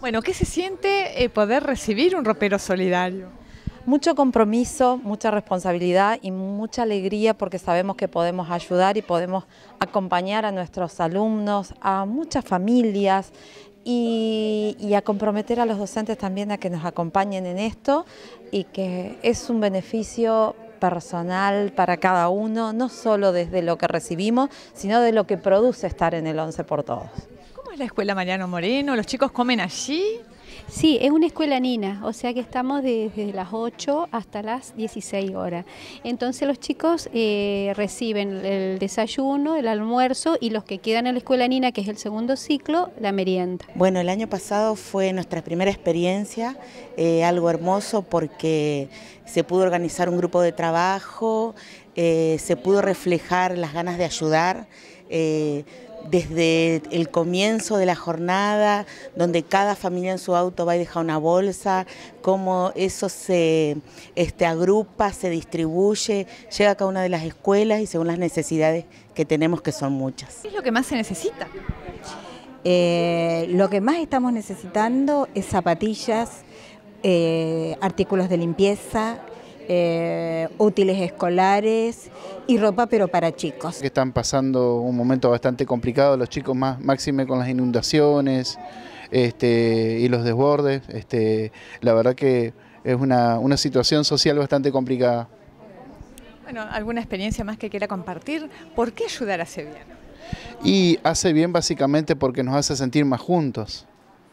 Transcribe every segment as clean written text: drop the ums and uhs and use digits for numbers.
Bueno, ¿qué se siente poder recibir un ropero solidario? Mucho compromiso, mucha responsabilidad y mucha alegría porque sabemos que podemos ayudar y podemos acompañar a nuestros alumnos, a muchas familias y a comprometer a los docentes también a que nos acompañen en esto y que es un beneficio personal para cada uno, no solo desde lo que recibimos, sino de lo que produce estar en el 11 por Todos. ¿Cómo es la escuela Mariano Moreno? ¿Los chicos comen allí? Sí, es una escuela nina, o sea que estamos desde las 8 hasta las 16 horas. Entonces los chicos reciben el desayuno, el almuerzo y los que quedan en la escuela nina, que es el segundo ciclo, la merienda. Bueno, el año pasado fue nuestra primera experiencia, algo hermoso porque se pudo organizar un grupo de trabajo, se pudo reflejar las ganas de ayudar. Desde el comienzo de la jornada, donde cada familia en su auto va y deja una bolsa, cómo eso se agrupa, se distribuye, llega a cada una de las escuelas y según las necesidades que tenemos, que son muchas. ¿Qué es lo que más se necesita? Lo que más estamos necesitando es zapatillas, artículos de limpieza, útiles escolares y ropa, pero para chicos. Que están pasando un momento bastante complicado los chicos, máxime con las inundaciones y los desbordes. La verdad que es una situación social bastante complicada. Bueno, ¿alguna experiencia más que quiera compartir? ¿Por qué ayudar hace bien? Y hace bien básicamente porque nos hace sentir más juntos.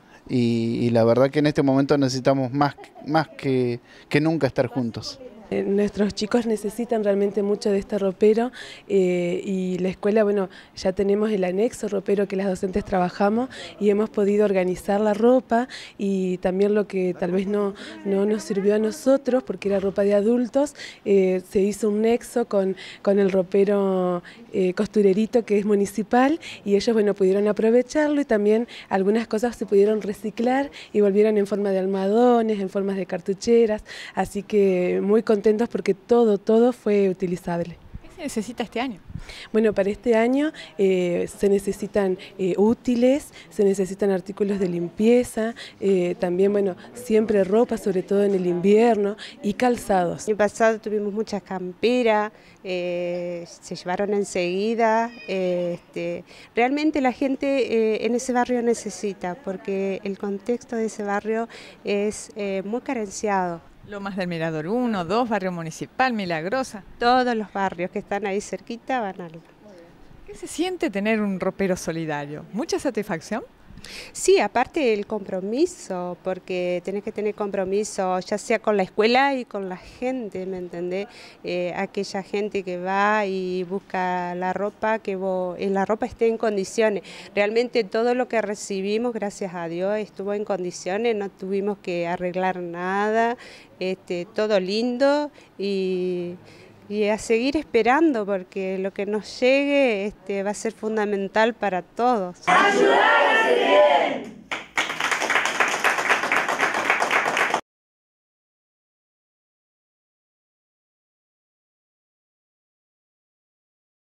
Y la verdad que en este momento necesitamos más que nunca estar juntos. Nuestros chicos necesitan realmente mucho de este ropero y la escuela, bueno, ya tenemos el anexo ropero que las docentes trabajamos y hemos podido organizar la ropa y también lo que tal vez no nos sirvió a nosotros porque era ropa de adultos, se hizo un nexo con el ropero costurerito que es municipal y ellos, bueno, pudieron aprovecharlo y también algunas cosas se pudieron reciclar y volvieron en forma de almohadones, en formas de cartucheras, así que muy contentos porque todo fue utilizable. ¿Qué se necesita este año? Bueno, para este año se necesitan útiles, se necesitan artículos de limpieza, también, bueno, siempre ropa, sobre todo en el invierno, y calzados. El año pasado tuvimos muchas camperas, se llevaron enseguida. Realmente la gente en ese barrio necesita, porque el contexto de ese barrio es muy carenciado. Lomas del Mirador 1, 2, Barrio Municipal, Milagrosa. Todos los barrios que están ahí cerquita van a... ¿Qué se siente tener un ropero solidario? ¿Mucha satisfacción? Sí, aparte el compromiso, porque tenés que tener compromiso ya sea con la escuela y con la gente, ¿me entendés? Aquella gente que va y busca la ropa, que la ropa esté en condiciones. Realmente todo lo que recibimos, gracias a Dios, estuvo en condiciones, no tuvimos que arreglar nada, todo lindo y a seguir esperando porque lo que nos llegue va a ser fundamental para todos. ¡Ayuda!